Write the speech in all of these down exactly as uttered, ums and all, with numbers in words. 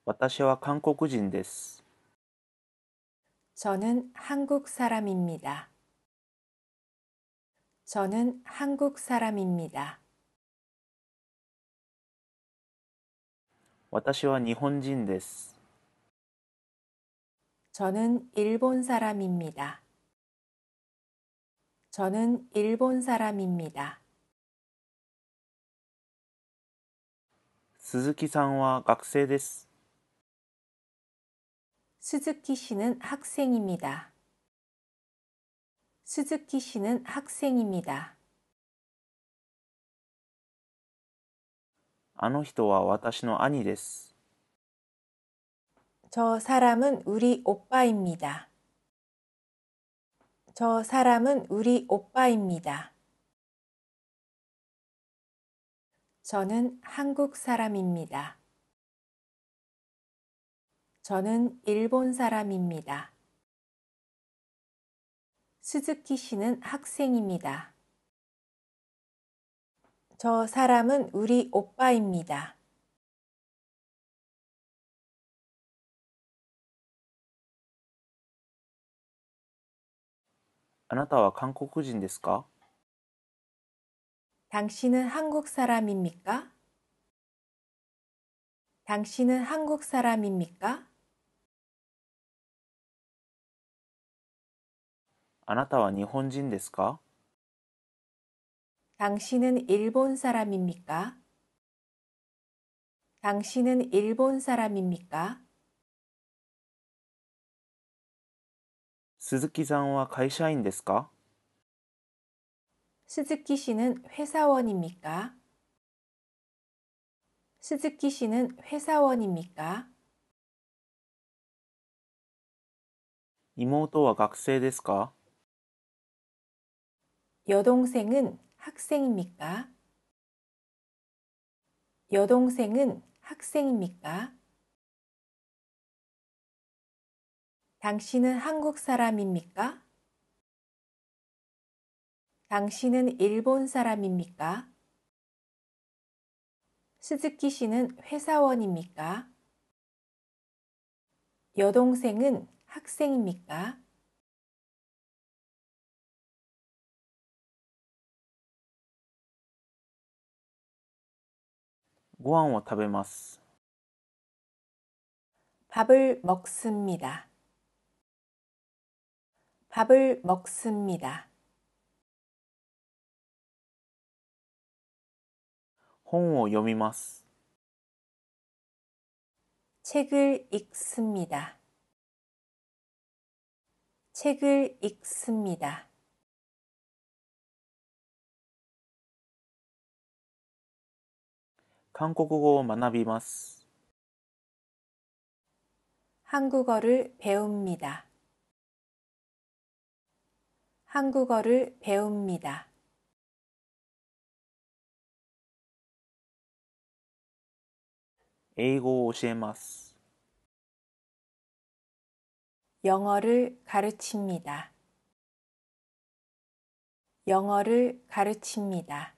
私は韓国人です。 저는 한국 사람입니다. 저는 한국 사람입니다. 私は日本人です。 저는 일본 사람입니다. 저는 일본 사람입니다. 鈴木さんは学生です。 스즈키 씨는 학생입니다. 스즈키 씨는 학생입니다. あの人は私の兄です。 저 사람은 우리 오빠입니다. 저 사람은 우리 오빠입니다. 저는 한국 사람입니다. 저는 일본 사람입니다. 스즈키 씨는 학생입니다. 저 사람은 우리 오빠입니다. あなたは韓国人ですか？ 당신은 한국 사람입니까? 당신은 한국 사람입니까? あなたは日本人ですか？ 당신은 일본 사람입니까? 당신은 일본 사람입니까? 鈴木さんは会社員ですか？ 스즈키 씨는 회사원입니까? 스즈키 씨는 회사원입니까? 妹は学生ですか？ 여동생은 학생입니까? 여동생은 학생입니까? 당신은 한국 사람입니까? 당신은 일본 사람입니까? 스즈키 씨는 회사원입니까? 여동생은 학생입니까? ご飯を食べます。 밥을 먹습니다. 밥을 먹습니다. 本を読みます。 책을 읽습니다. 책을 읽습니다. 韓国語を学びます。 한국어를 배웁니다. 한국어를 배웁니다. 英語を教えます。 영어를 가르칩니다. 영어를 가르칩니다.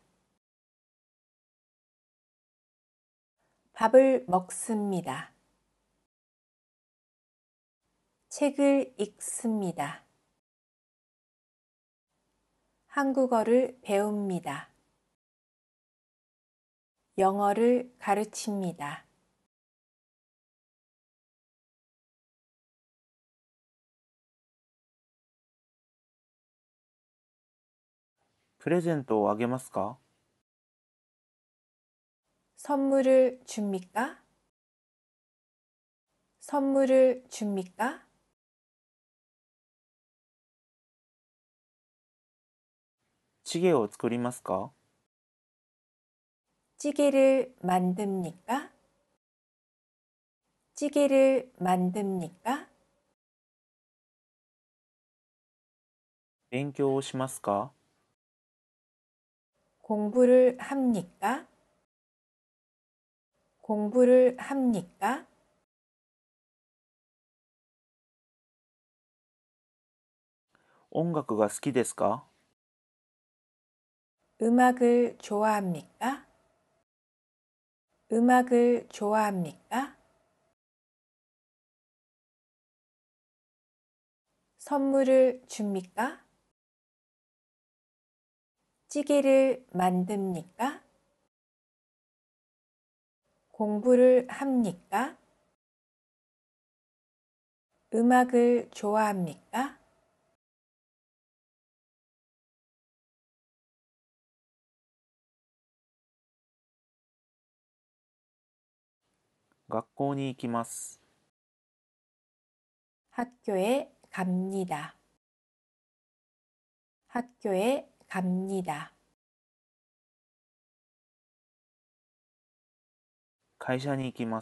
밥을 먹습니다. 책을 읽습니다. 한국어를 배웁니다. 영어를 가르칩니다. 프레젠토をあげますか？ 선물을 줍니까? 선물을 줍니까? チゲを作りますか？ 찌개를 만듭니까? 찌개를 만듭니까? 勉強をしますか？ 공부를 합니까? 공부를 합니까? 音楽が好きですか？ 음악을 좋아합니까? 음악을 좋아합니까? 선물을 줍니까? 찌개를 만듭니까? 공부를 합니까? 음악을 좋아합니까? 学校に行きます。 학교에 갑니다. 학교에 갑니다. 会社に行きます。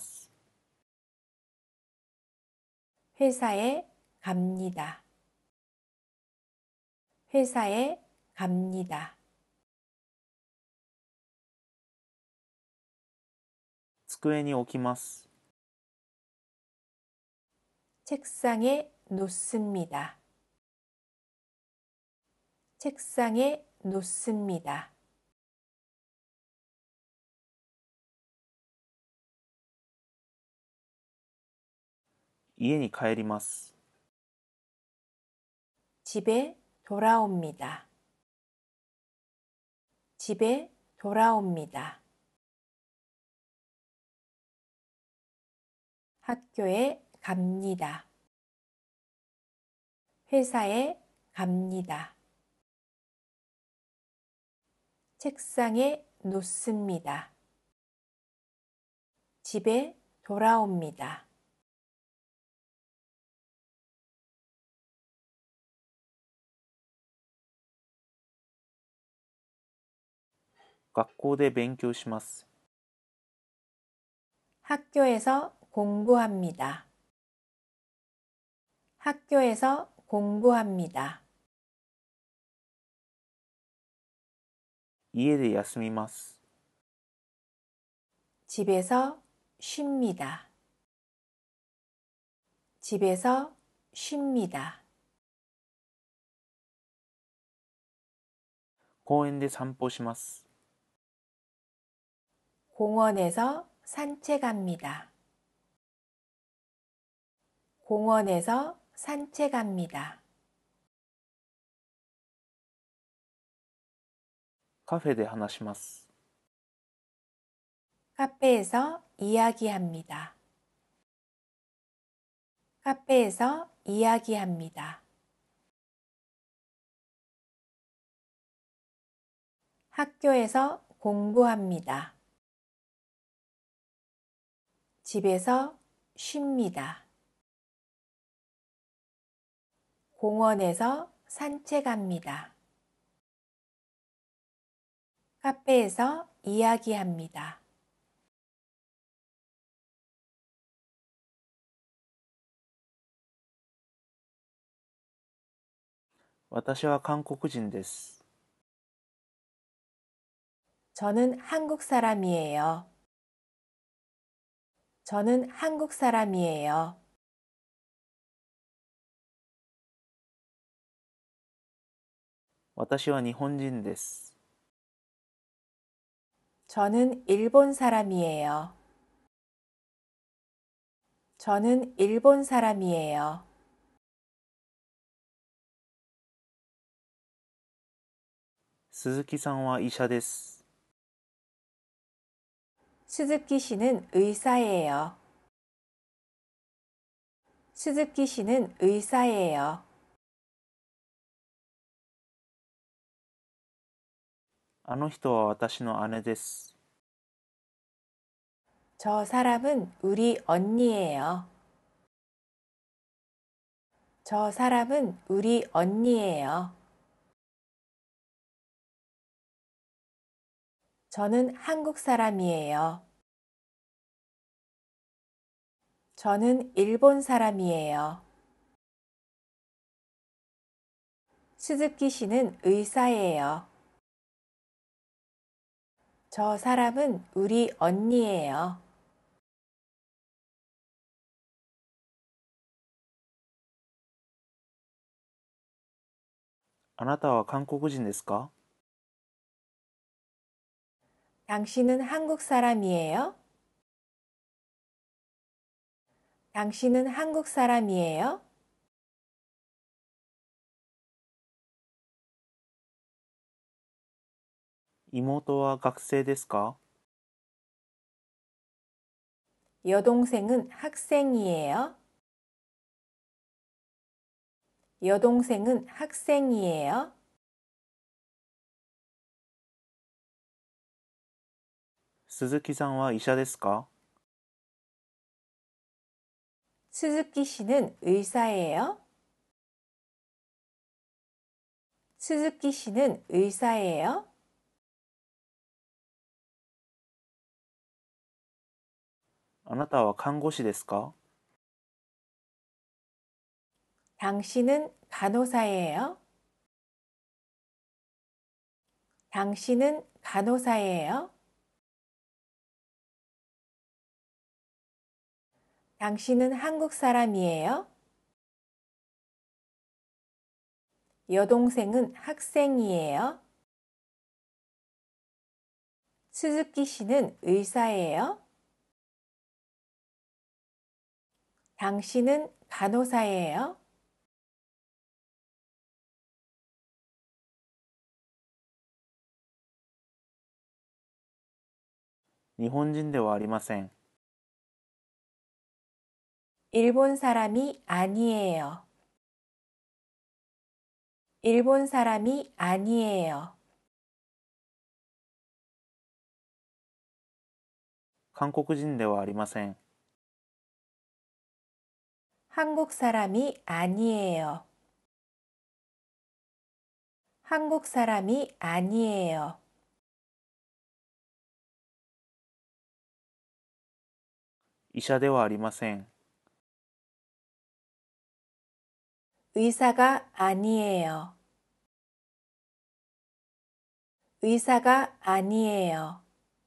회사에 갑니다. 회사에 갑니다. 机に置きます。 책상에 놓습니다. 책상에 놓습니다. 家に帰ります。 집에 돌아옵니다. 집에 돌아옵니다. 학교에 갑니다. 회사에 갑니다. 책상에 놓습니다. 집에 돌아옵니다. 学校で勉強します。 학교에서 공부합니다. 학교에서 공부합니다. 家で休みます。 집에서 쉽니다. 집에서 쉽니다. 公園で散歩します。 공원에서 산책합니다. 공원에서 산책합니다. カフェで話します。 카페에서 이야기합니다. 카페에서 이야기합니다. 학교에서 공부합니다. 집에서 쉽니다. 공원에서 산책합니다. 카페에서 이야기합니다. 私は韓国人です。 저는 한국 사람이에요. 저는 한국 사람이에요. 私は日本人です。 저는 일본 사람이에요. 저는 일본 사람이에요. 鈴木さんは医者です。 스즈키 씨는 의사예요. 스즈키 씨는 의사예요. あの人は私の姉です。 저 사람은 우리 언니예요. 저 사람은 우리 언니예요. 저는 한국 사람이에요. 저는 일본 사람이에요. 스즈키 씨는 의사예요. 저 사람은 우리 언니예요. あなたは韓国人ですか？ 당신은 한국 사람이에요? 당신은 한국 사람이에요? 妹は学生ですか？ 여동생은 학생이에요. 여동생은 학생이에요. 鈴木さんは医者ですか？ 스즈키 씨는 의사예요. 스즈키 씨는 의사예요. あなたは看護師ですか？ 당신은 간호사예요. 당신은 간호사예요. 당신은 한국 사람이에요. 여동생은 학생이에요. 스즈키 씨는 의사예요. 당신은 간호사예요. 일본人ではありません。 일본 사람이 아니에요. 일본 사람이 아니에요. 韓国人ではありません。 한국 사람이 아니에요. 한국 사람이 아니에요. 医者ではありません。 의사가 아니에요. 의사가 아니에요.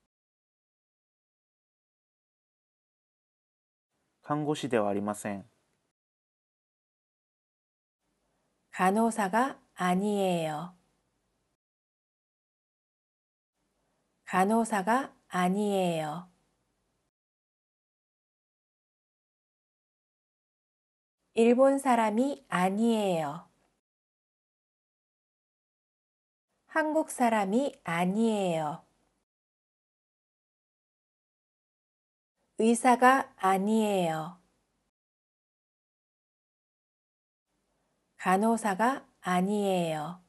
看護師ではありません。 간호사가 아니에요. 간호사가 아니에요. 일본 사람이 아니에요. 한국 사람이 아니에요. 의사가 아니에요. 간호사가 아니에요.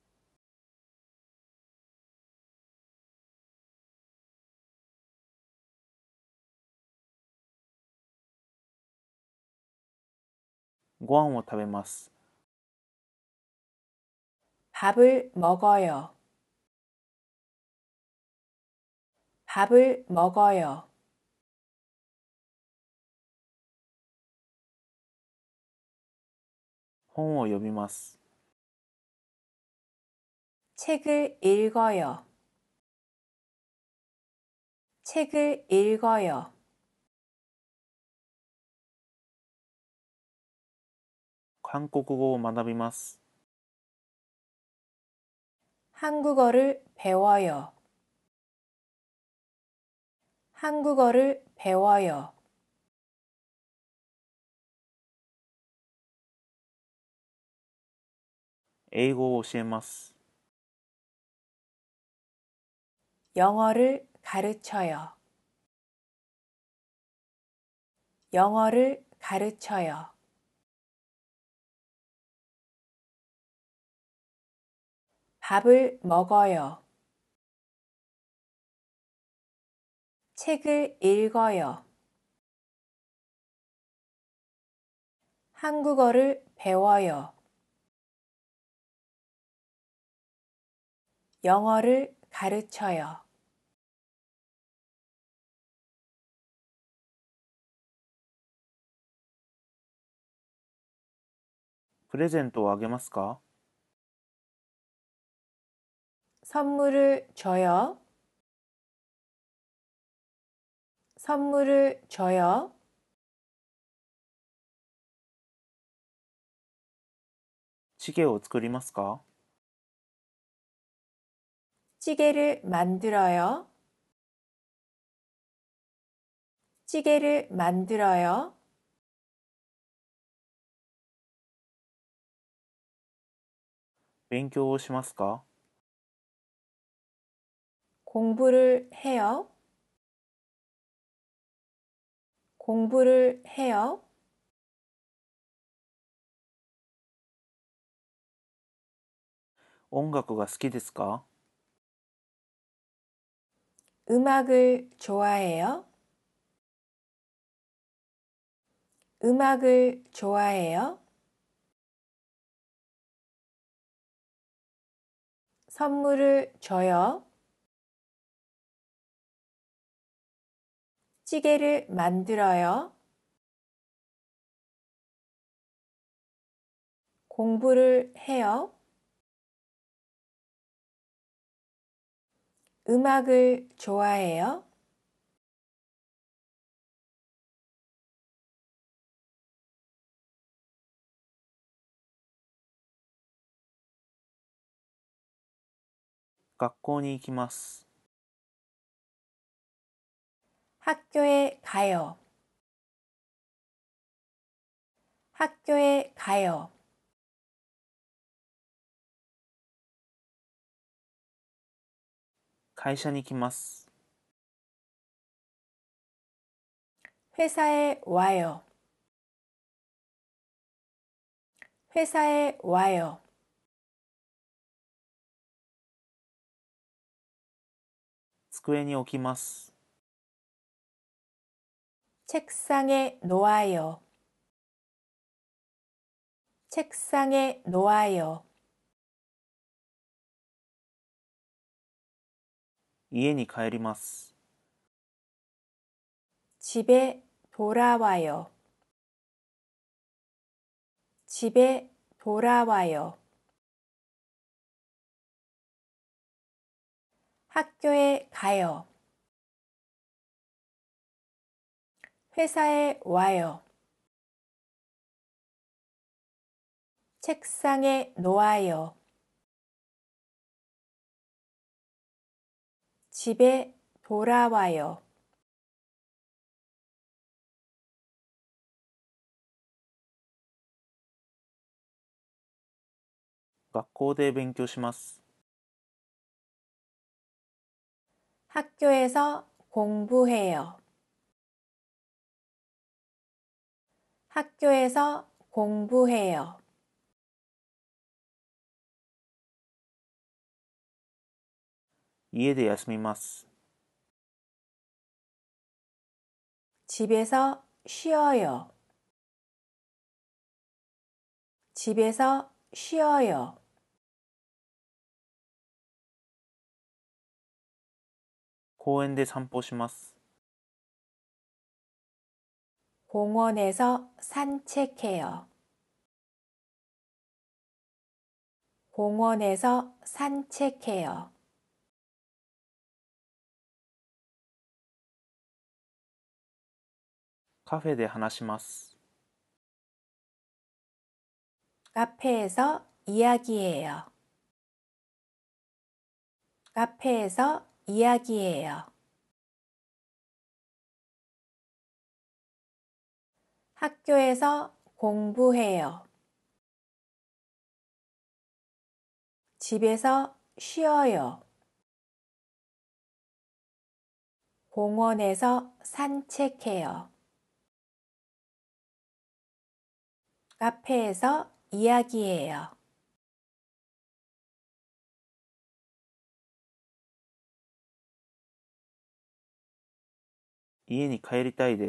ご飯を食べます。 밥을 먹어요. 밥을 먹어요. 本を読みます。 책을 읽어요. 책을 읽어요. 韓国語を学びます。 한국어를 배워요. 한국어를 배워요. 英語を教えます。 영어를 가르쳐요. 영어를 가르쳐요. 밥을 먹어요. 책을 읽어요. 한국어를 배워요. 영어를 가르쳐요. プレゼントをあげますか？ 선물을 줘요. 선물을 줘요. チゲを作りますか？ 찌개를 만들어요. 찌개를 만들어요. 勉強をしますか？ 공부를 해요. 공부를 해요. 音楽が好きですか？ 음악을 좋아해요. 음악을 좋아해요. 선물을 줘요. 찌개를 만들어요. 공부를 해요. 음악을 좋아해요. 学校に行きます。 학교에 가요. 학교에 가요. 会社に行きます。 회사에 와요. 회사에 와요. 机に置きます。 책상에 놓아요. 책상에 놓아요. 家に帰ります。 집에 돌아와요. 집에 돌아와요. 학교에 가요. 회사에 와요. 책상에 놓아요. 집에 돌아와요. 学校で勉強します。 학교에서 공부해요. 학교에서 공부해요. 家で休みます。 집에서 쉬어요. 집에서 쉬어요. 공원で散歩します。 공원에서 산책해요. 공원에서 산책해요. 카페で話します。 카페에서 이야기해요. 카페에서 이야기해요. 학교에서 공부해요. 집에서 쉬어요. 공원에서 산책해요. 카페에서 이야기해요. 家に帰りたいです。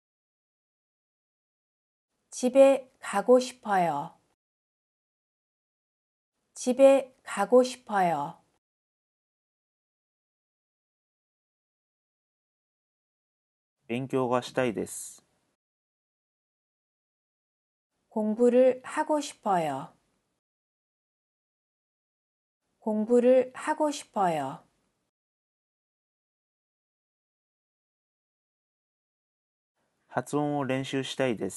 집에 가고 싶어요. 집에 가고 싶어요. 勉強がしたいです。 공부를 하고 싶어요. 공부를 하고 싶어요. 発音を練習したいです。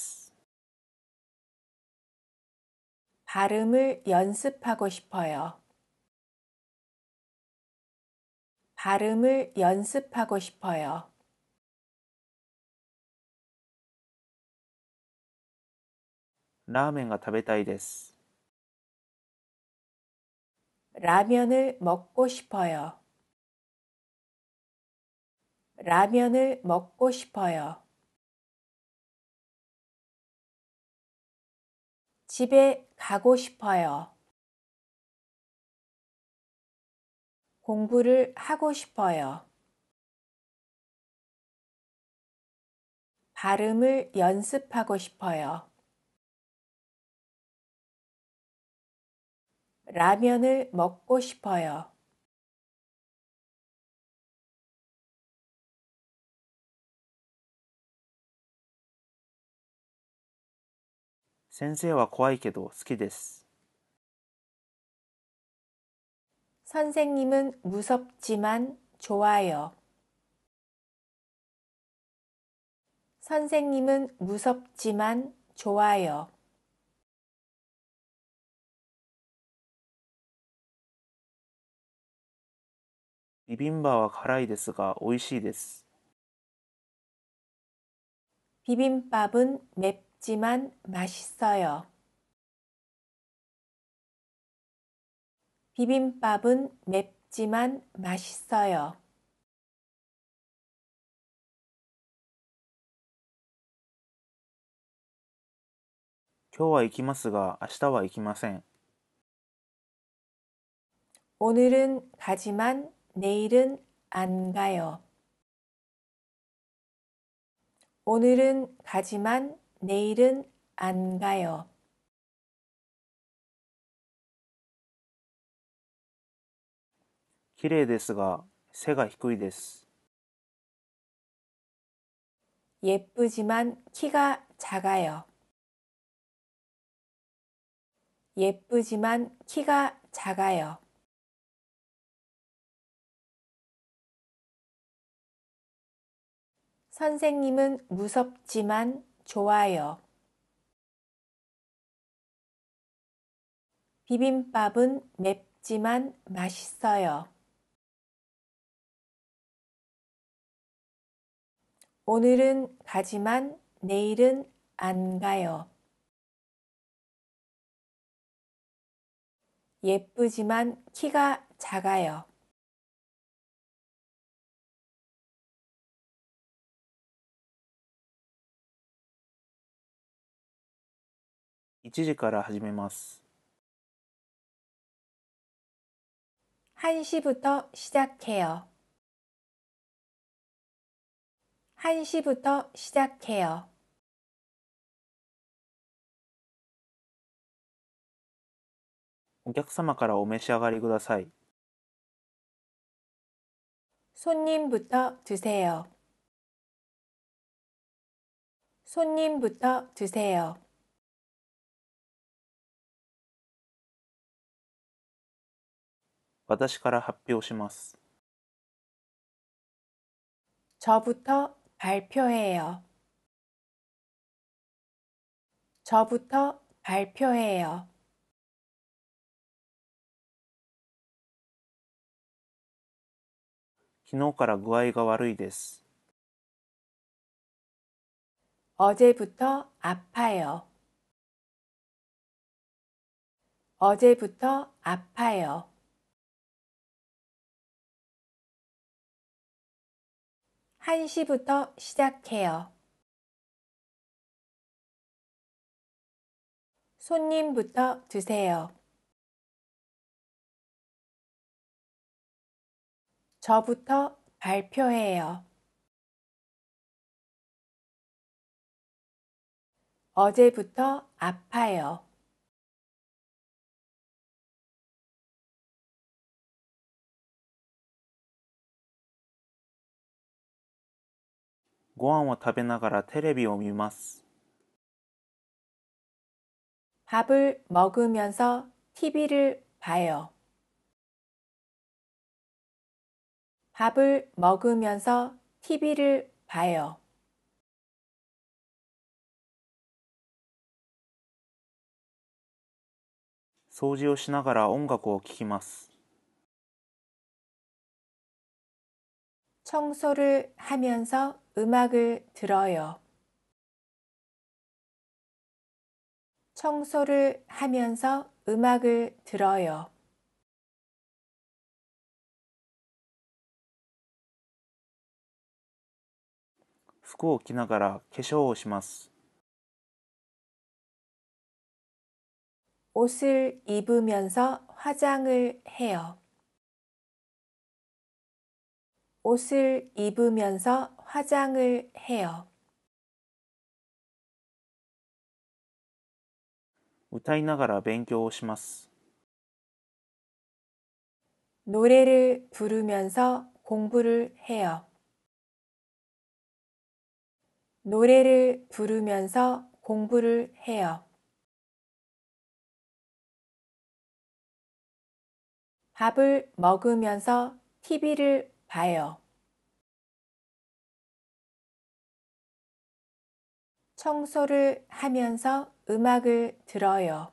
발음을 연습하고 싶어요. 발음을 연습하고 싶어요. 라면が食べたいです。 라면을 먹고 싶어요. 라면을 먹고 싶어요. 집에 가고 싶어요. 공부를 하고 싶어요. 발음을 연습하고 싶어요. 라면을 먹고 싶어요. 先生は怖いけど好きです。 선생님은 무섭지만 좋아요. 선생님은 무섭지만 좋아요. 비빔밥は辛いですが美味しいです。 비빔밥은 맵지만 맛있어요. 비빔밥은 맵지만 맛있어요. 今日は行きますが明日は行きません。 오늘은 가지만 내일은 안 가요. 오늘은 가지만 내일은 안 가요. 綺麗ですが背が低いです。 예쁘지만 키가 작아요. 예쁘지만 키가 작아요. 선생님은 무섭지만 좋아요. 비빔밥은 맵지만 맛있어요. 오늘은 가지만 내일은 안 가요. 예쁘지만 키가 작아요. いちじから始めます。 한 시부터 시작해요. 한 시부터 시작해요. お客様からお召し上がりください。 손님부터 드세요. 손님부터 드세요. 私から発表します。 저부터 발표해요. 저부터 발표해요. 昨日から具合が悪いです。 어제부터 아파요. 어제부터 아파요. 한 시부터 시작해요. 손님부터 드세요. 저부터 발표해요. 어제부터 아파요. ご飯を食べながらテレビを見ます。 밥을 먹으면서 티비를 봐요. 밥을 먹으면서 티비를 봐요. 掃除をしながら音楽を聴きます。 청소를 하면서 음악을 들어요. 청소를 하면서 음악을 들어요. 服を着ながら化粧をします。 옷을 입으면서 화장을 해요. 옷을 입으면서 화장을 해요. 歌いながら勉強をします。 노래를 부르면서 공부를 해요. 노래를 부르면서 공부를 해요. 밥을 먹으면서 티비를 봐요. 청소를 하면서 음악을 들어요.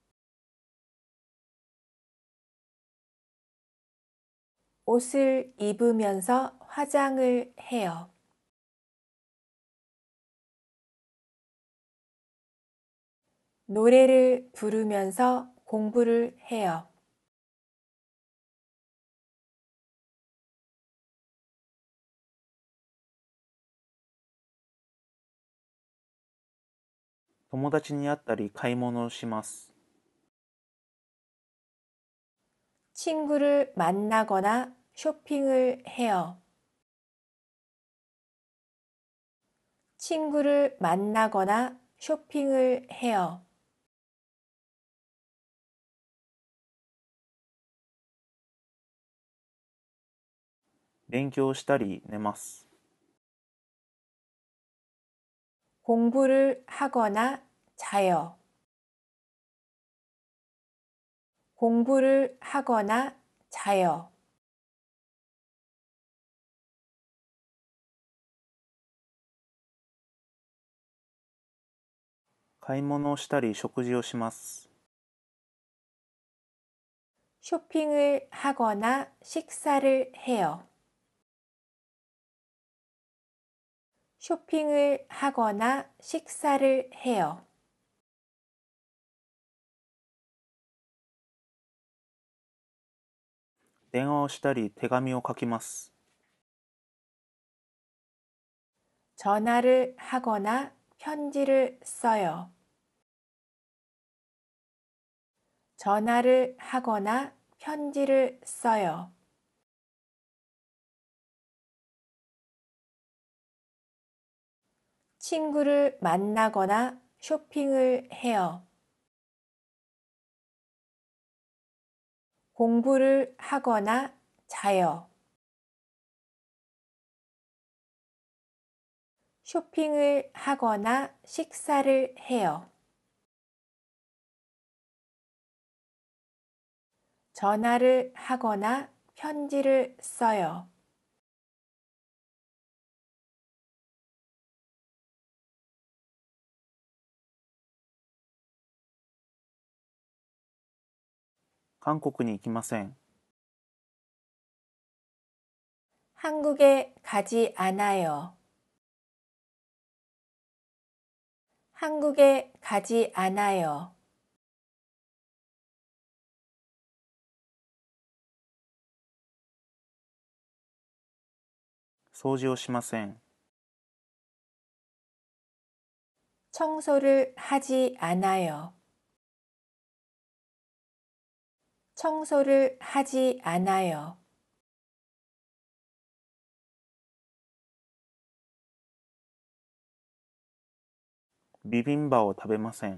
옷을 입으면서 화장을 해요. 노래를 부르면서 공부를 해요. 友達に会ったり買い物をします。 친구를 만나거나 쇼핑을 해요. 친구를 만나거나 쇼핑을 해요. 勉強したり寝ます。 공부를 하거나 자요. 공부를 하거나 자요. 買い物をしたり食事をします。 쇼핑을 하거나 식사를 해요. 쇼핑을 하거나 식사를 해요. 電話をしたり手紙を書きます。 전화를 하거나 편지를 써요. 전화를 하거나 편지를 써요. 친구를 만나거나 쇼핑을 해요. 공부를 하거나 자요. 쇼핑을 하거나 식사를 해요. 전화를 하거나 편지를 써요. 韓国に行きません。 한국에 가지 않아요. 한국에 가지 않아요. 掃除をしません。 청소를 하지 않아요. 청소를 하지 않아요. 비빔밥を食べません。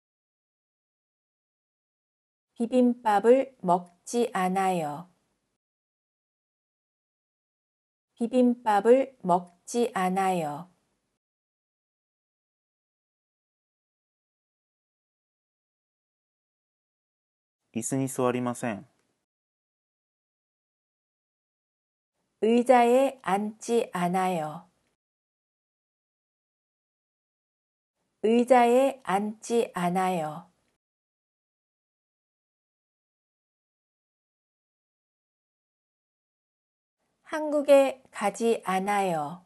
비빔밥을 먹지 않아요. 비빔밥을 먹지 않아요. 椅子に座りません。 의자에 앉지 않아요. 의자에 앉지 않아요. 한국에 가지 않아요.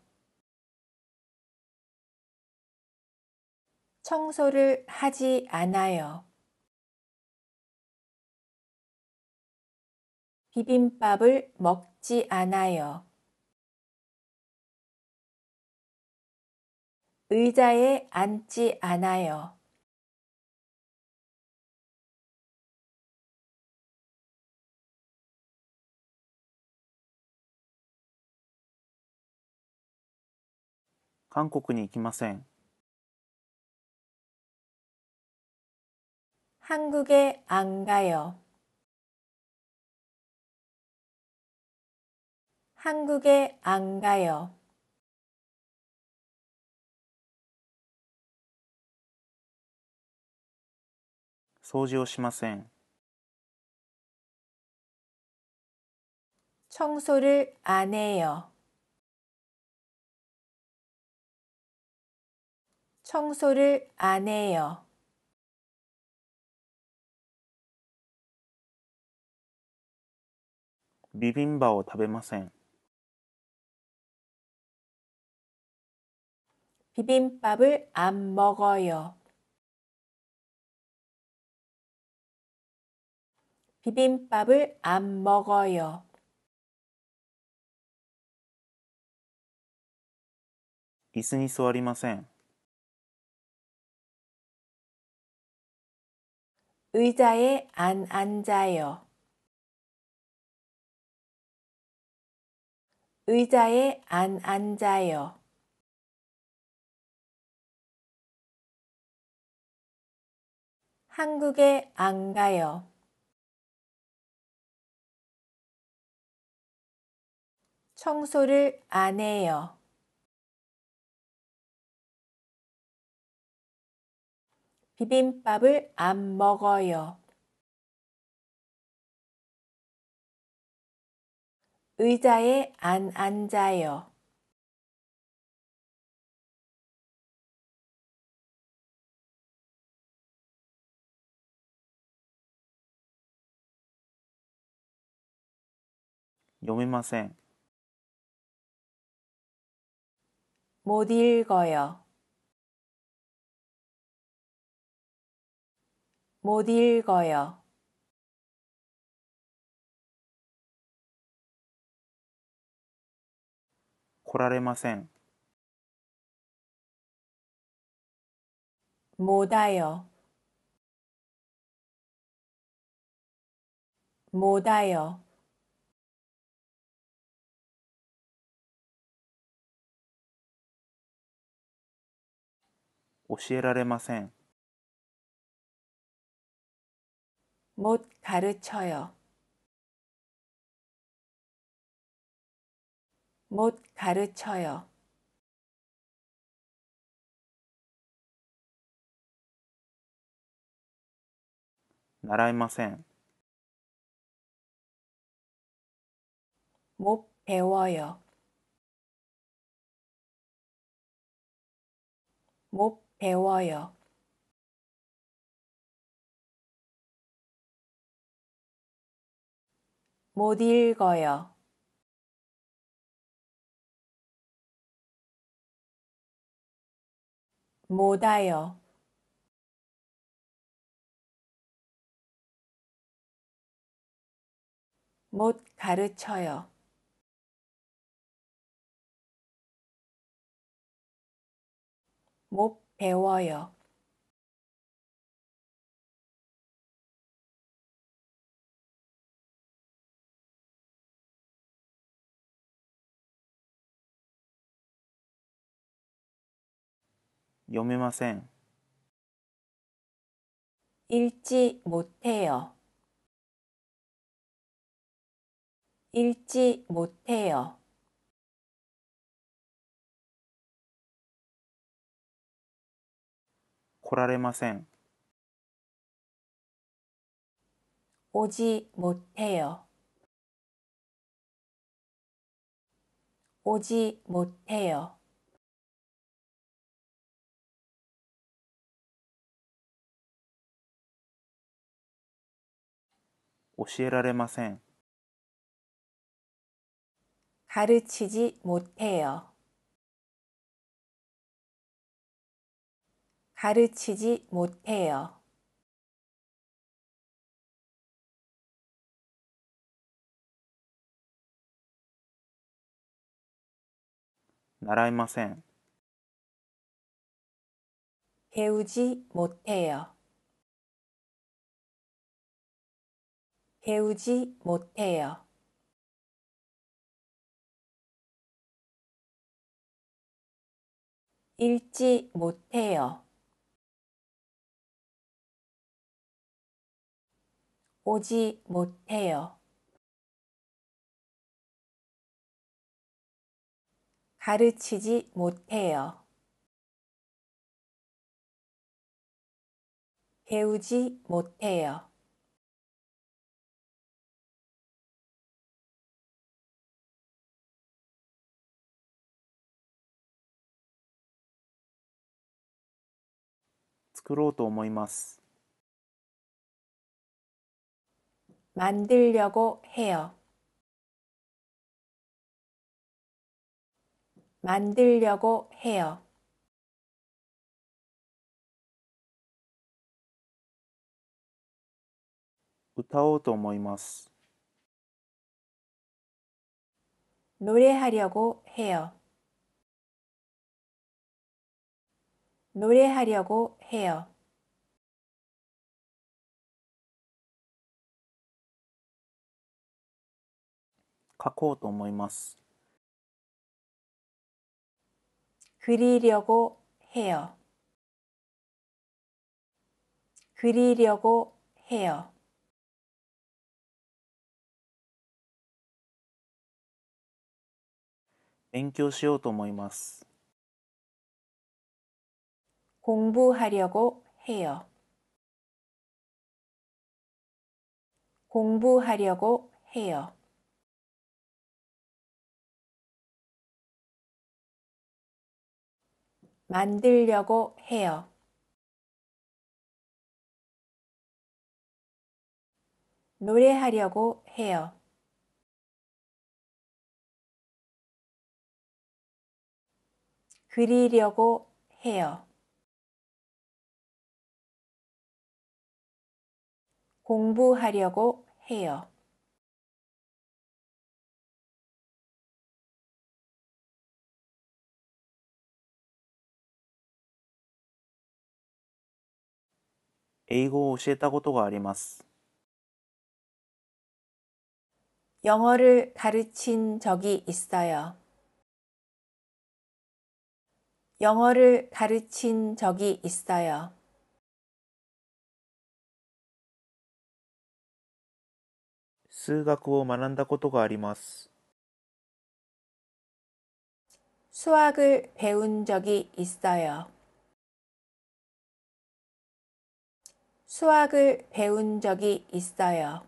청소를 하지 않아요. 비빔밥을 먹지 않아요. 의자에 앉지 않아요. 韓国に行きません。 한국에 안 가요. 한국에 안 가요. 掃除をしません。 청소를 안 해요. 청소를 안 해요. ビビンバを食べません。 비빔밥을 안 먹어요. 비빔밥을 안 먹어요. 椅子に座りません。 의자에 안 앉아요. 의자에 안 앉아요. 한국에 안 가요. 청소를 안 해요. 비빔밥을 안 먹어요. 의자에 안 앉아요. 読めません。 못 읽어요. 못 읽어요. 来られません。 못 와요. 못 와요. 教えられません。 못 가르쳐요. 못 가르쳐요. 習いません。 못 배워요. 못 배워요. 못 읽어요. 못 와요. 못 가르쳐요. 못 배워요. 読めません。 읽지 못해요. 읽지 못해요. 来られません。 오지 못해요. 오지 못해요. 教えられません。 가르치지 못해요. 가르치지 못해요. 習いません。 배우지 못해요. 배우지 못해요. 읽지 못해요. 오지 못해요. 가르치지 못해요. 배우지 못해요. 作ろうと思います。 만들려고 해요. 만들려고 해요. 歌おうと思います。 노래하려고 해요. 노래하려고 해요. 書こうと思います。 그리려고 해요. 그리려고 해요. 勉強しようと思います。 공부하려고 해요. 공부하려고 해요. 만들려고 해요. 노래하려고 해요. 그리려고 해요. 공부하려고 해요. 英語を教えたことがあります。 영어를 가르친 적이 있어요. 영어를 가르친 적이 있어요. 数学を学んだことがあります。 수학을 배운 적이 있어요. 수학을 배운 적이 있어요.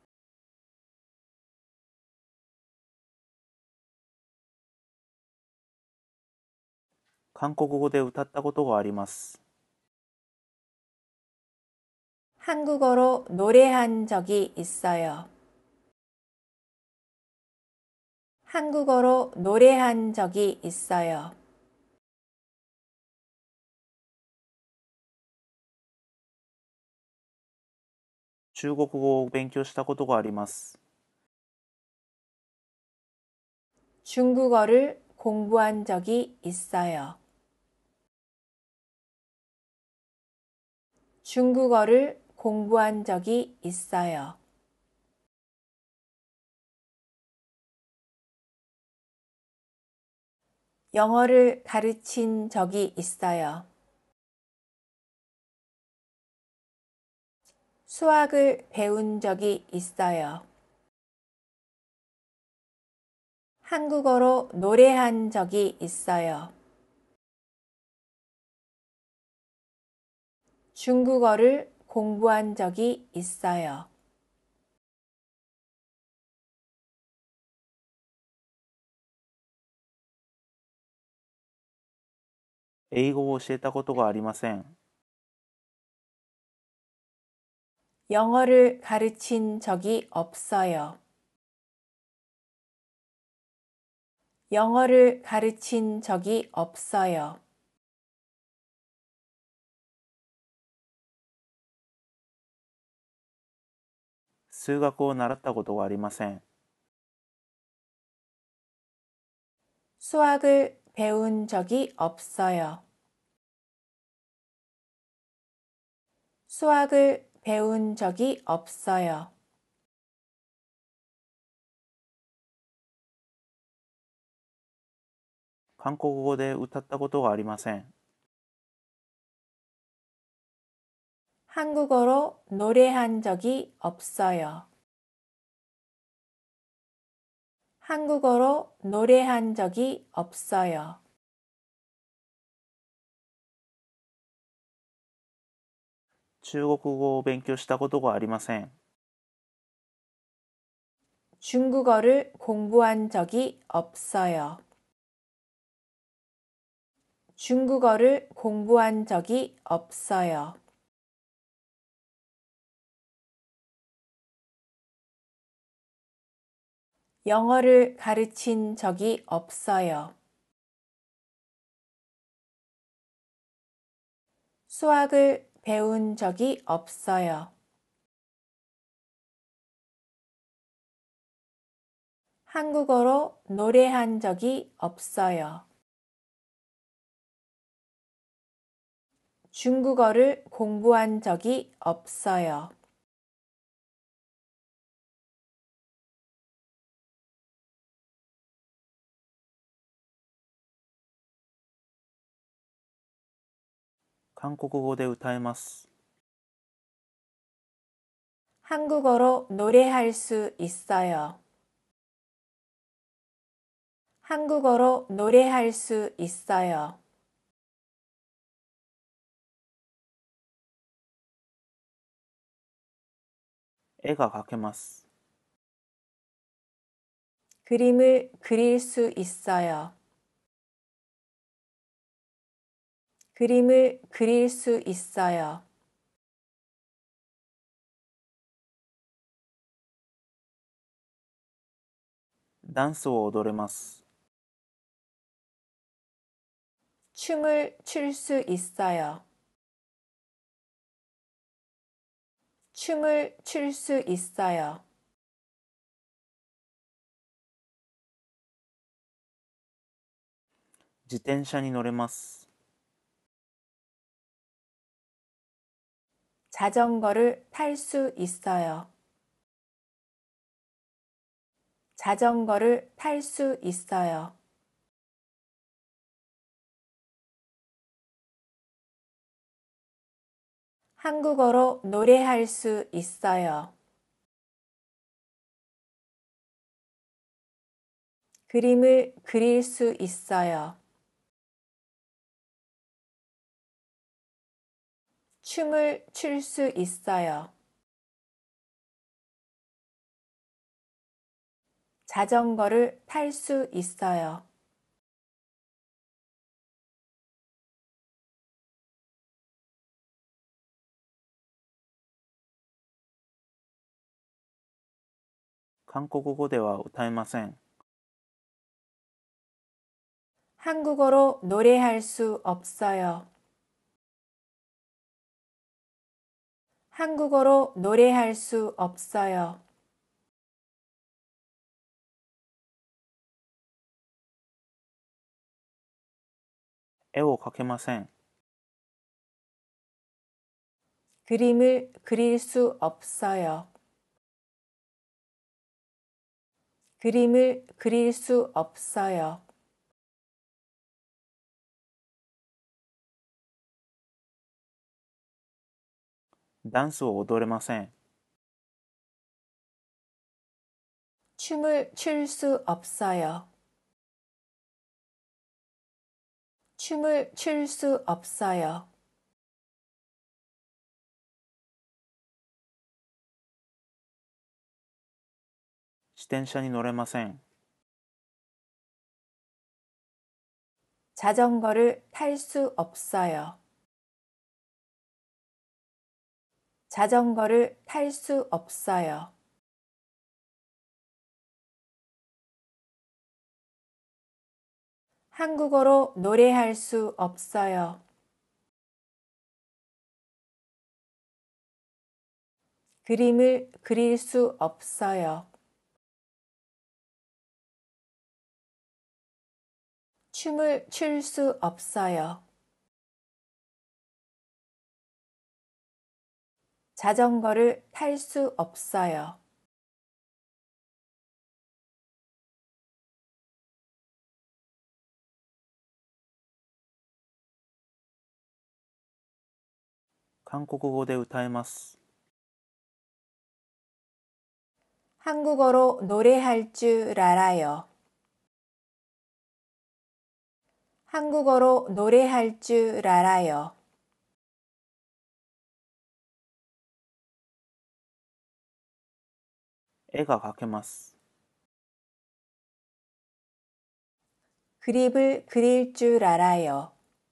한국어で歌ったことがあります。 한국어로 노래한 적이 있어요. 한국어로 노래한 적이 있어요. 중국어を勉強したことがあります。 중국어를 공부한 적이 있어요. 중국어를 공부한 적이 있어요. 영어를 가르친 적이 있어요. 수학을 배운 적이 있어요. 한국어로 노래한 적이 있어요. 중국어를 공부한 적이 있어요. 英語を教えたことがありません。 영어를 가르친 적이 없어요. 영어를 가르친 적이 없어요. 数学を習ったことがありません。 수학을 배운 적이 없어요. 수학을 배운 적이 없어요. 한국어で歌ったことがありません。 한국어로 노래한 적이 없어요. 한국어로 노래한 적이 없어요. 中国語を勉強したことがありません。 중국어를 공부한 적이 없어요. 중국어를 공부한 적이 없어요. 영어를 가르친 적이 없어요. 수학을 배운 적이 없어요. 한국어로 노래한 적이 없어요. 중국어를 공부한 적이 없어요. 한국어で歌えます。 한국어로 노래할 수 있어요. 한국어로 노래할 수 있어요. 絵が描けます。 그림을 그릴 수 있어요. 그림을 그릴 수 있어요. ダンスを踊れます。 춤을 출 수 있어요. 춤을 출 수 있어요. 自転車に乗れます。 자전거를 탈 수 있어요. 자전거를 탈 수 있어요. 한국어로 노래할 수 있어요. 그림을 그릴 수 있어요. 춤을 출 수 있어요. 자전거를 탈 수 있어요. 한국어では歌えません。 한국어로 노래할 수 없어요. 한국어로 노래할 수 없어요. 絵を描けません。 그림을 그릴 수 없어요. 그림을 그릴 수 없어요. ダンスを踊れません。 춤을 출 수 없어요. 춤을 출 수 없어요. 自転車に乗れません。 자전거를 탈 수 없어요. 자전거를 탈 수 없어요. 한국어로 노래할 수 없어요. 그림을 그릴 수 없어요. 춤을 출 수 없어요. 자전거를 탈 수 없어요. 韓国語で歌えます。 한국어로 노래할 줄 알아요. 한국어로 노래할 줄 알아요. 絵が描けます。 그림을 그릴 줄 알아요.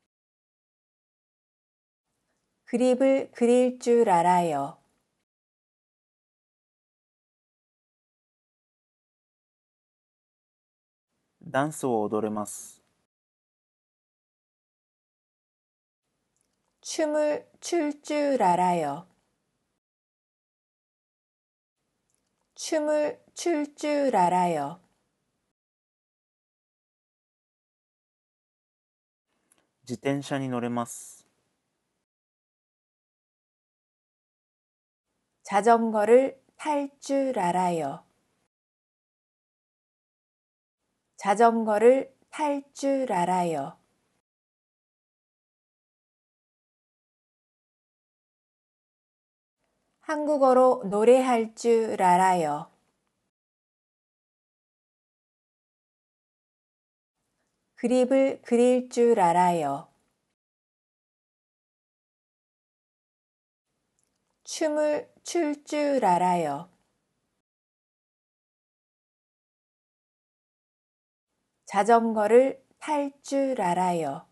그림을 그릴 줄 알아요. ダンスを踊れます。 춤을 출 줄 알아요. 춤을 출 줄 알아요. 自転車に乗れます。 자전거를 탈 줄 알아요. 자전거를 탈 줄 알아요. 한국어로 노래할 줄 알아요. 그림을 그릴 줄 알아요. 춤을 출 줄 알아요. 자전거를 탈 줄 알아요.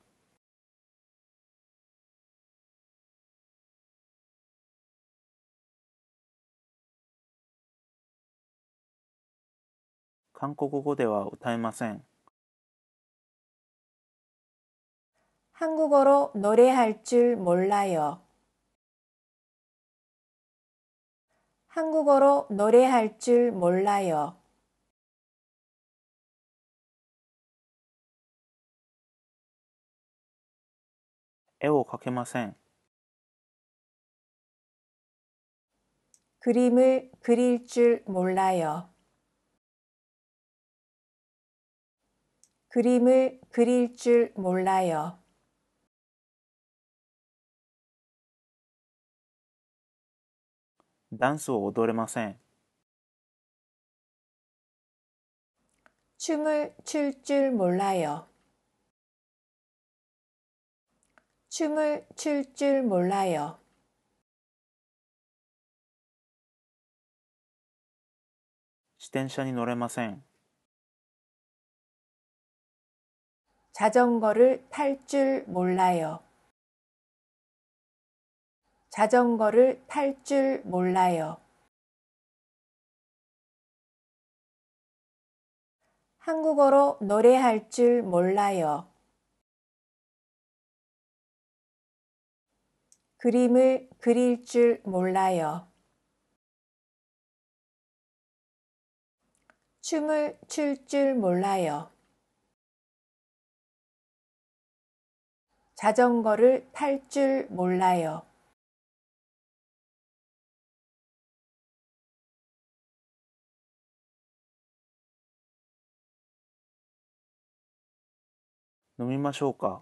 韓国語では歌えません。 한국어로 노래할 줄 몰라요. 한국어로 노래할 줄 몰라요. 絵を描けません。 그림을 그릴 줄 몰라요. 그림을 그릴 줄 몰라요. ダンスを踊れません。 춤을 출 줄 몰라요. 춤을 출 줄 몰라요. 自転車に乗れません。 자전거를 탈 줄 몰라요. 자전거를 탈 줄 몰라요. 한국어로 노래할 줄 몰라요. 그림을 그릴 줄 몰라요. 춤을 출 줄 몰라요. 자전거를 탈 줄 몰라요. 飲みましょうか。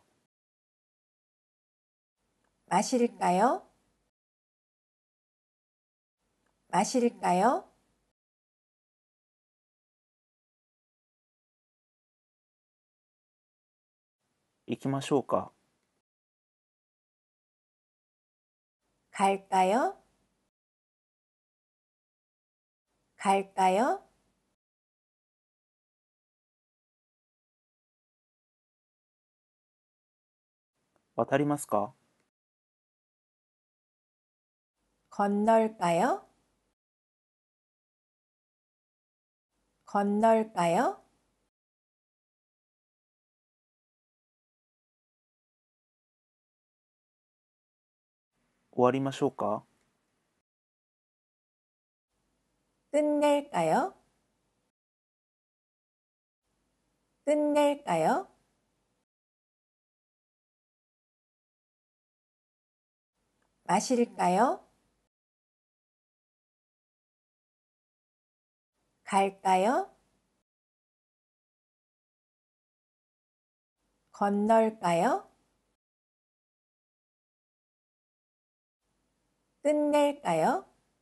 마실까요? 마실까요? 行きましょうか。 갈까요? 갈까요? 渡りますか。 건널까요? 건널까요? 終わりましょうか。 끝낼까요? 끝낼까요? 마실까요? 갈까요? 건널까요? 끝낼까요?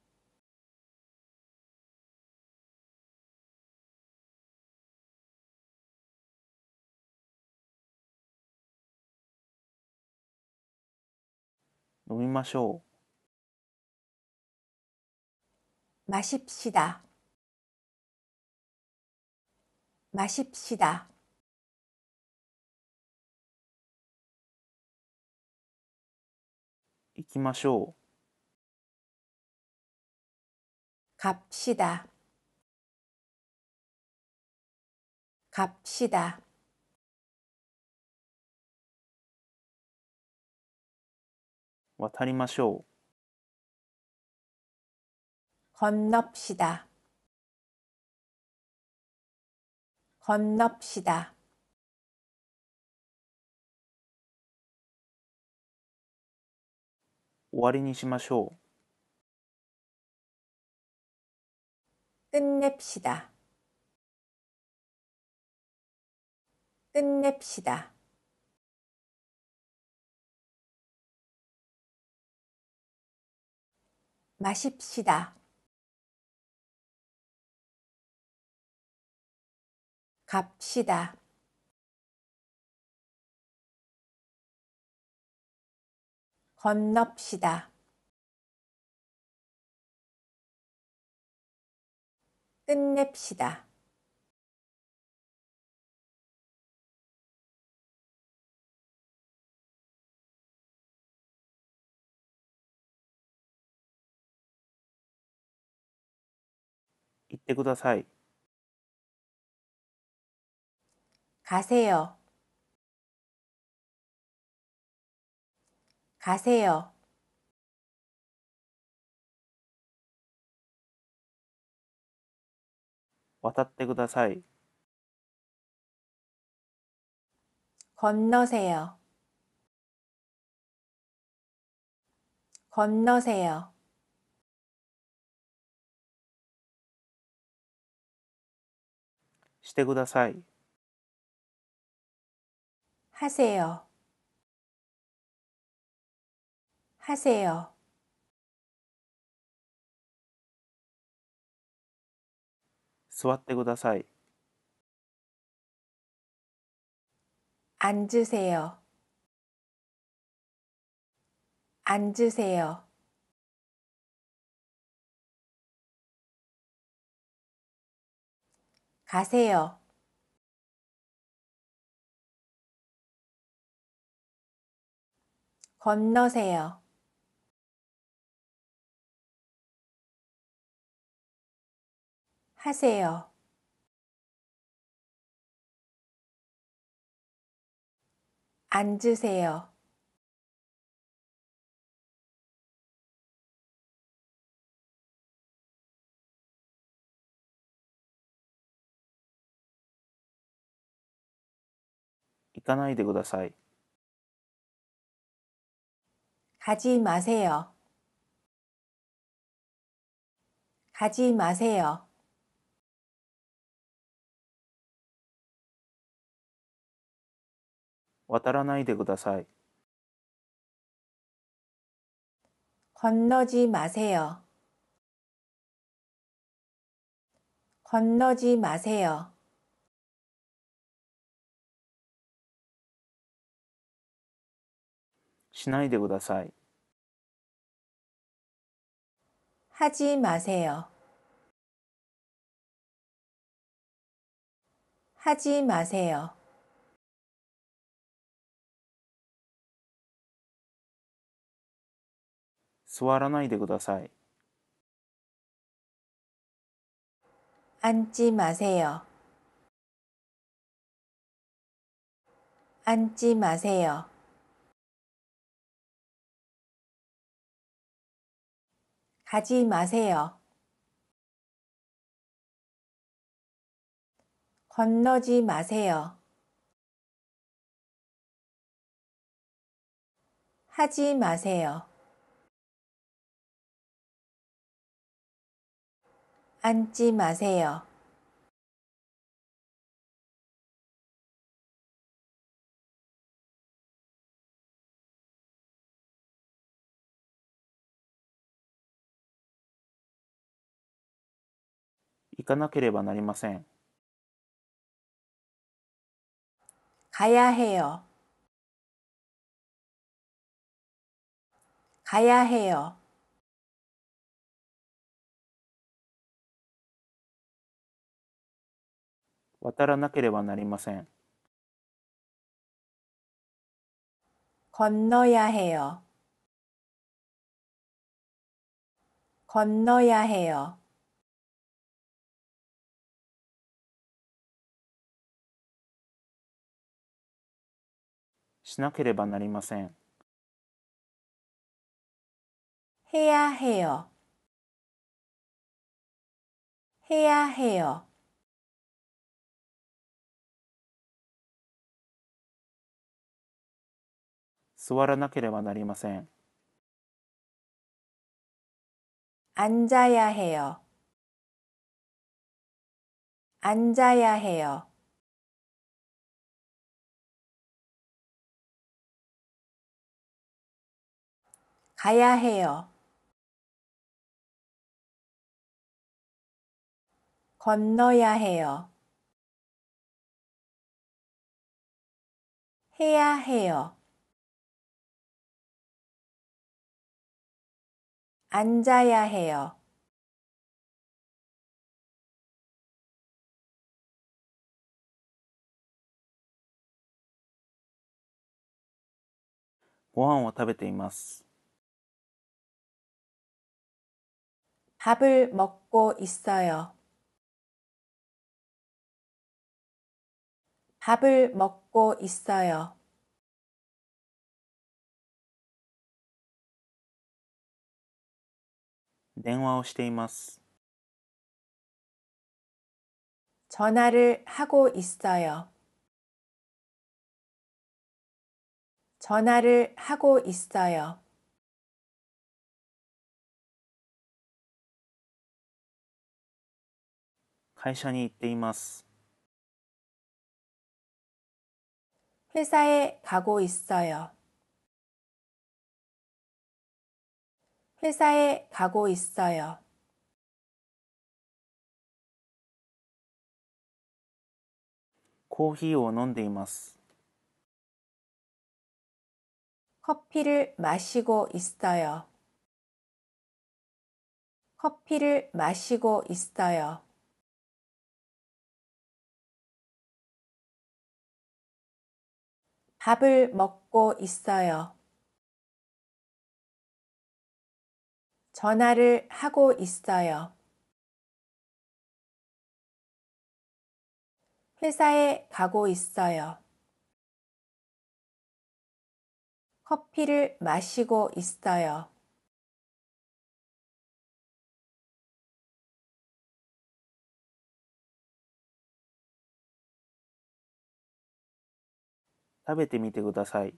飲みましょ 마십시다. 마십시다. う。行きましょ 갑시다. 갑시다. う。渡りましょ 건넙시다. 건넙시다. う。終わりにしましょ 끝냅시다. 끝냅시다. '마십시다. 갑시다. 건넙시다. 끝냅시다. う。行ってください。 가세요. 가세요. 渡ってください。 건너세요. 건너세요. してください。 하세요. 하세요. 座ってください。 앉으세요. 앉으세요. '가세요. 건너세요. 하세요. '앉으세요. 行かないでください。 가지 마세요. 가지 마세요. 渡らないでください。 건너지 마세요. 건너지 마세요. しないでください。 하지 마세요. 하지 마세요. 座らないでください。 앉지 마세요. 앉지 마세요. '가지 마세요. 건너지 마세요. 하지 마세요. 앉지 마세요. 行かなければなりません。 가야 해요. 가야 해요. 渡らなければなりません。 건너야 해요. 건너야 해요. しなければなりません。 해야 해요. 해야 해요. 座らなければなりません。 앉아야 해요. 앉아야 해요. 가야 해요. 건너야 해요. 해야 해요. 앉아야 해요. ご飯を食べています。 밥을 먹고 있어요. 밥을 먹고 있어요. 電話をしています。 전화를 하고 있어요. 전화를 하고 있어요. 会社に行っています。 회사에 가고 있어요. 회사에 가고 있어요. コーヒーを飲んでいます。 커피를 마시고 있어요. 커피를 마시고 있어요. 밥을 먹고 있어요. 전화를 하고 있어요. 회사에 가고 있어요. 커피를 마시고 있어요. 食べてみてください。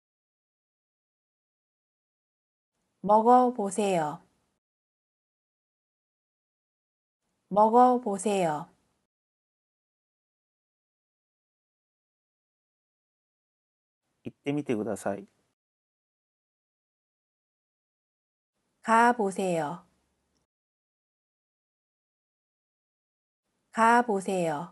먹어보세요. 먹어보세요. 行ってみてください。 가보세요. 가보세요.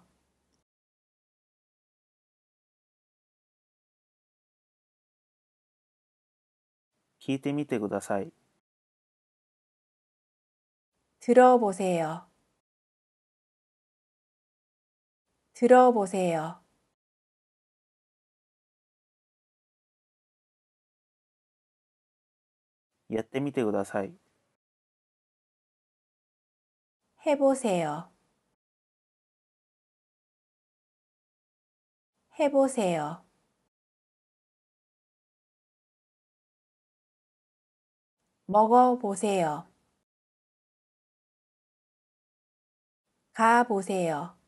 聞いてみてください。 들어보세요. 들어보세요. やってみてください。 해보세요. 해보세요. 먹어보세요. 가보세요.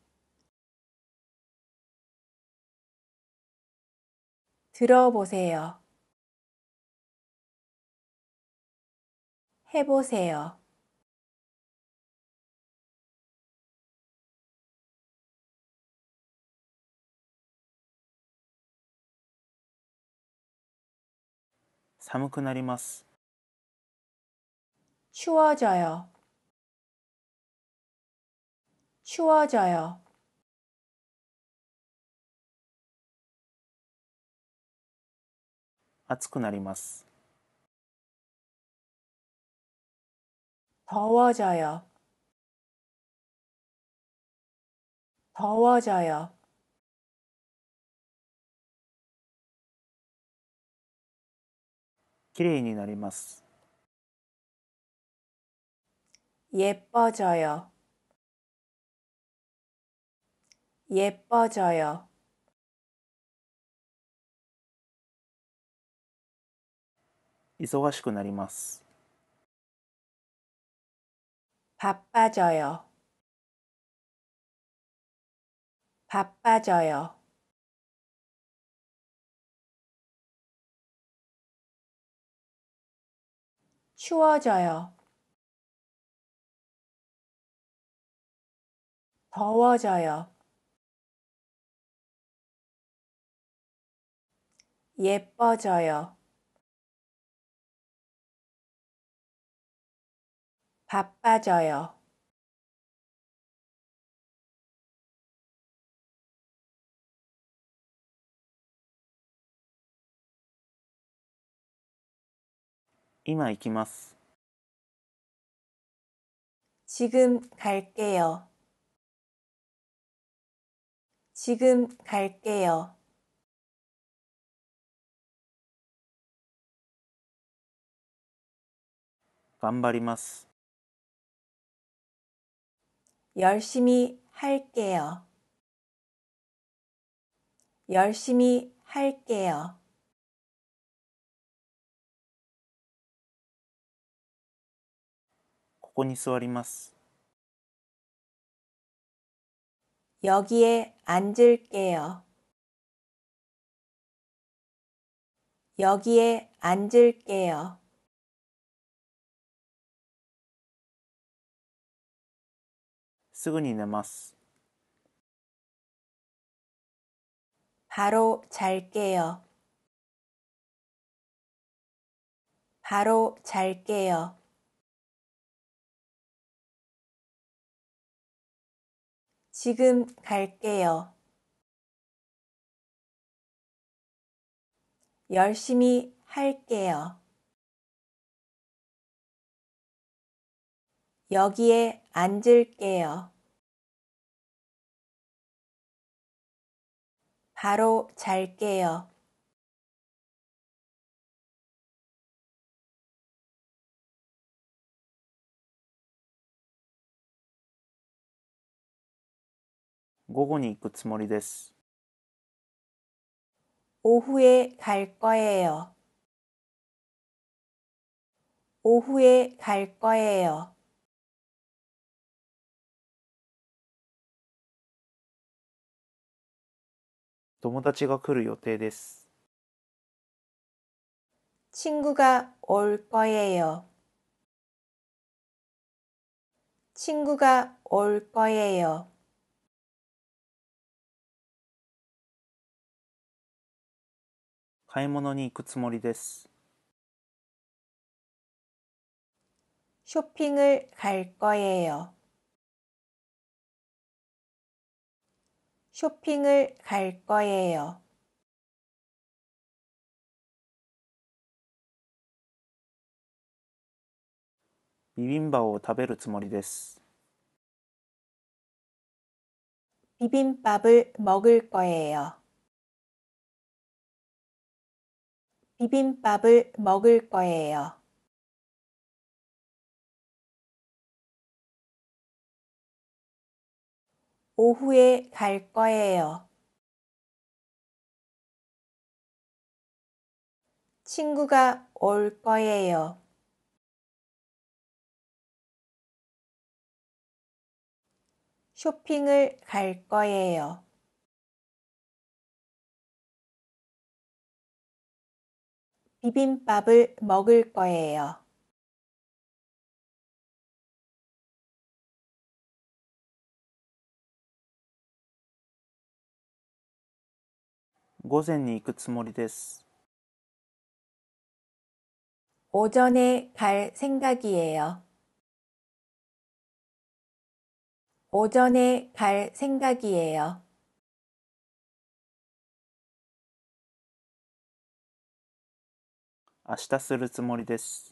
들어보세요. 해보세요. 寒くなります。 추워져요. 추워져요. 暑くなります。 더워져요. 더워져요. きれいになります。 예뻐져요. 예뻐져요. 忙しくなります。 바빠져요. 바빠져요. 추워져요. 더워져요. 예뻐져요. 바빠져요. 今行きます。 지금 갈게요. 지금 갈게요. 頑張ります。 열심히 할게요. 열심히 할게요. ここに座ります。 여기에 앉을게요. 여기에 앉을게요. すぐに寝ます。 바로 잘게요. 바로 잘게요. 지금 갈게요. 열심히 할게요. 여기에 앉을게요. 바로 잘게요. 午後に行くつもりです。 오후에 갈 거예요. 오후에 갈 거예요. 友達が来る予定です。 친구가 올 거예요. 친구가 올 거예요. 「買い物に行くつもりです。 쇼핑을 갈 거예요. 쇼핑을 갈 거예요. 비빔밥を食べるつもりです。 비빔밥을 먹을 거예요. 비빔밥을 먹을 거예요. 오후에 갈 거예요. 친구가 올 거예요. 쇼핑을 갈 거예요. 비빔밥을 먹을 거예요. 午前に行くつもりです。 오전에 갈 생각이에요. 오전에 갈 생각이에요. 明日するつもりです。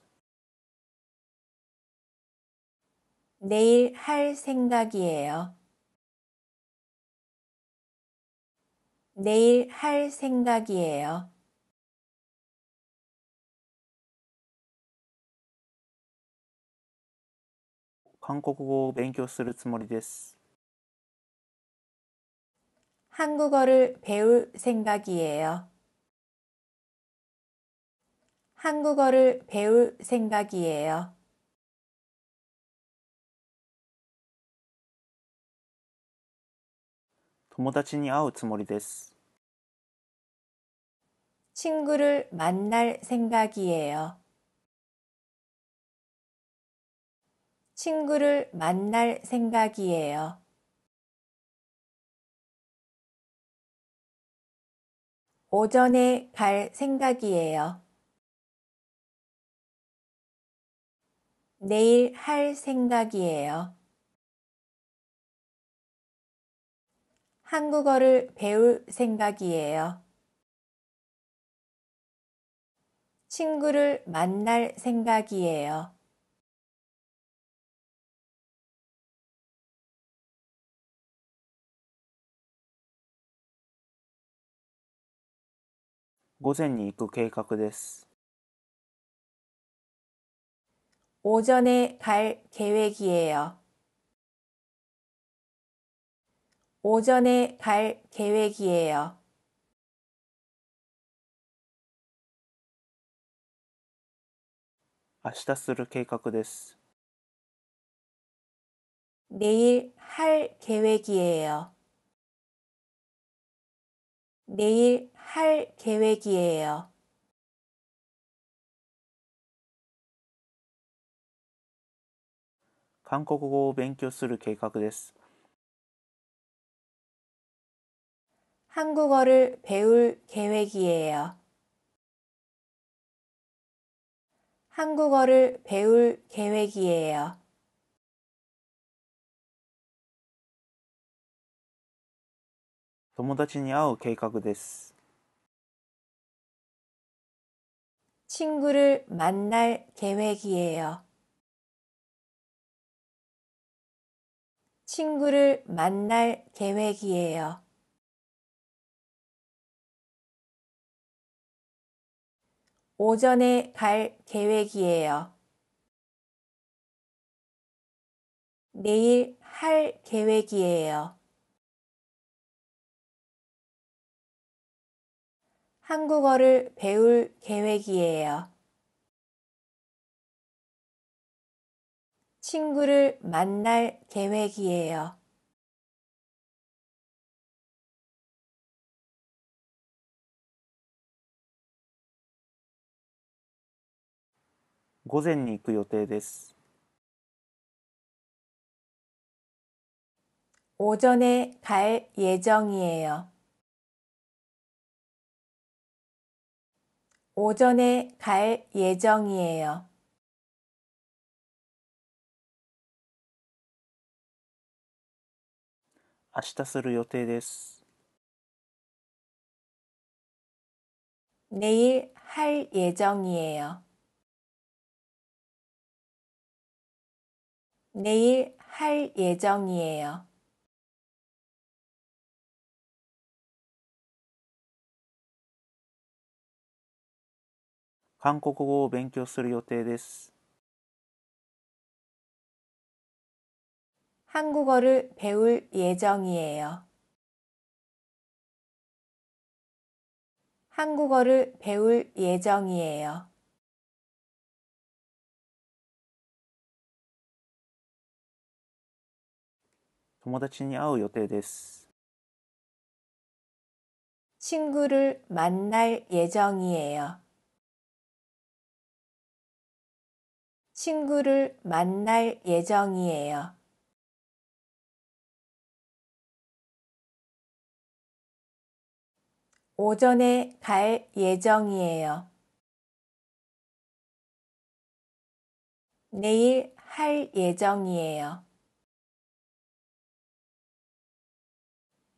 내일 할 생각이에요. 내일 할 생각이에요. 한국어を勉強するつもりです。 한국어를 배울 생각이에요. 한국어를 배울 생각이에요. 友達に会うつもりです。 친구를 만날 생각이에요. 친구를 만날 생각이에요. 오전에 갈 생각이에요. 내일 할 생각이에요. 한국어를 배울 생각이에요. 친구를 만날 생각이에요. 午前に行く計画です。 오전에 갈 계획이에요. 오전에 갈 계획이에요. 明日する計画です。 내일 할 계획이에요. 내일 할 계획이에요. 한국어を勉強する計画です。 한국어를 배울 계획이에요. 한국어를 배울 계획이에요. 友達に会う計画です。 친구를 만날 계획이에요. 친구를 만날 계획이에요. 오전에 갈 계획이에요. 내일 할 계획이에요. 한국어를 배울 계획이에요. 친구를 만날 계획이에요. 午前に行く予定です。 오전에 갈 예정이에요. 오전에 갈 예정이에요. 明日する予定です。 내일 할 예정이에요. 내일 할 예정이에요. 한국어を勉強する予定です。 한국어를 배울 예정이에요. 한국어를 배울 예정이에요. 友達に会う予定です。 친구를 만날 예정이에요. 친구를 만날 예정이에요. 오전에 갈 예정이에요. 내일 할 예정이에요.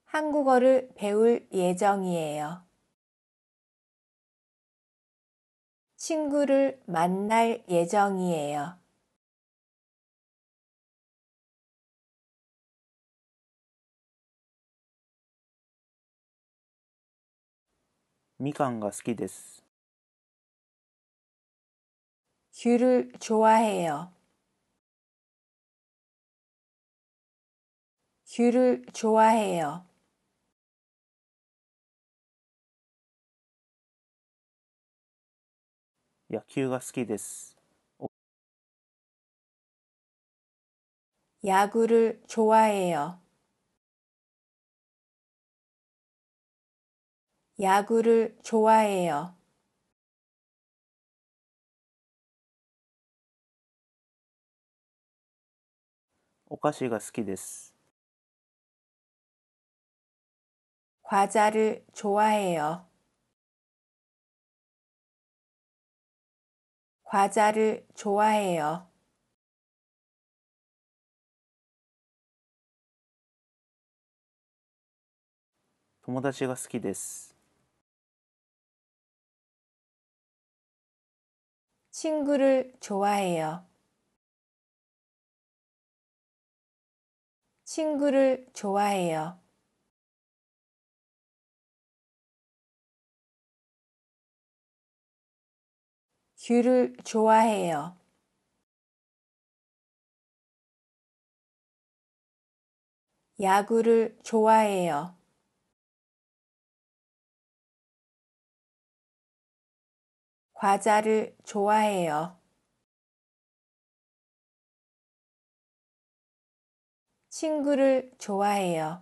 한국어를 배울 예정이에요. 친구를 만날 예정이에요. 미간が好きです. 귤을 좋아해요. 귤을 좋아해요. 야구が好きです. 야구를 좋아해요. 야구를 좋아해요. 오카시가 好きです. 과자를 좋아해요. 과자를 좋아해요. 토모다치가 好きです. 친구를 좋아해요. 친구를 좋아해요. 귤을 좋아해요. 야구를 좋아해요. 과자를 좋아해요. 친구를 좋아해요.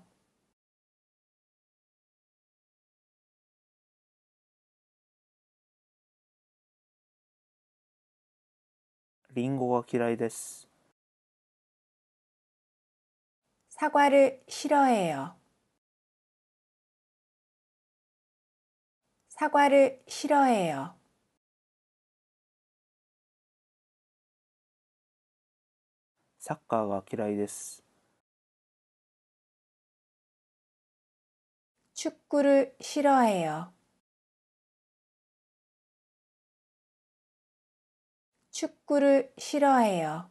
링고가 嫌いです. 사과를 싫어해요. 사과를 싫어해요. 사카가 嫌いです. 축구를 싫어해요. 축구를 싫어해요.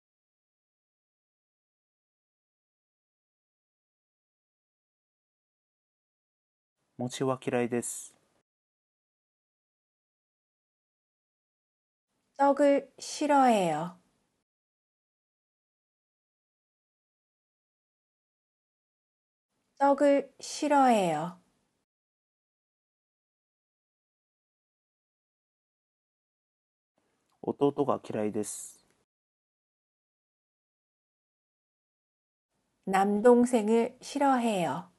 모치와 嫌いです. 떡을 싫어해요. 떡을 싫어해요. 오토토가 嫌いです. 남동생을 싫어해요.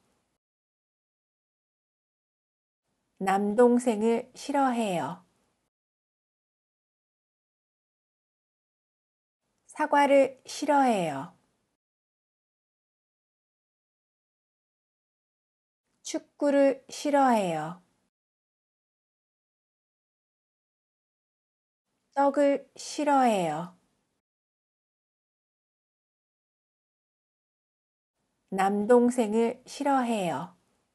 남동생을 싫어해요. 사과를 싫어해요. 축구를 싫어해요. 떡을 싫어해요. 남동생을 싫어해요.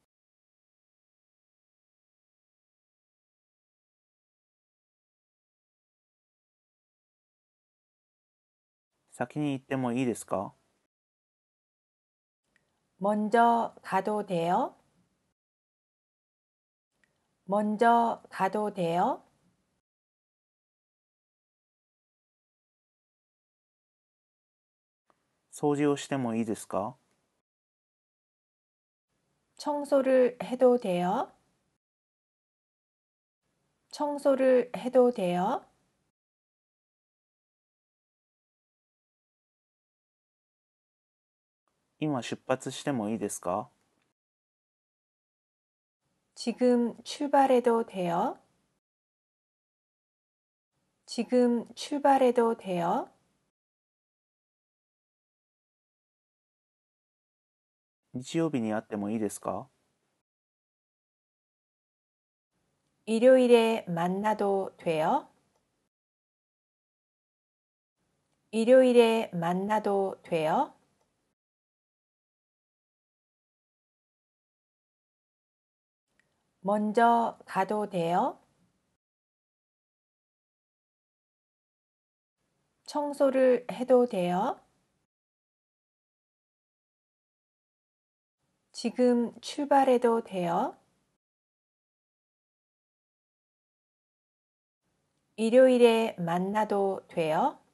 사키니 行ってもいいですか? 먼저 가도 돼요? 먼저 가도 돼요? 소지をしてもいいですか? 청소를 해도 돼요? 청소를 해도 돼요? 今出発してもいいですか? 지금 출발해도 돼요? 지금 출발해도 돼요? 일요일に会ってもいいですか? 일요일에 만나도 돼요? 일요일에 만나도 돼요? 먼저 가도 돼요? 청소를 해도 돼요? 지금 출발해도 돼요? 일요일에 만나도 돼요?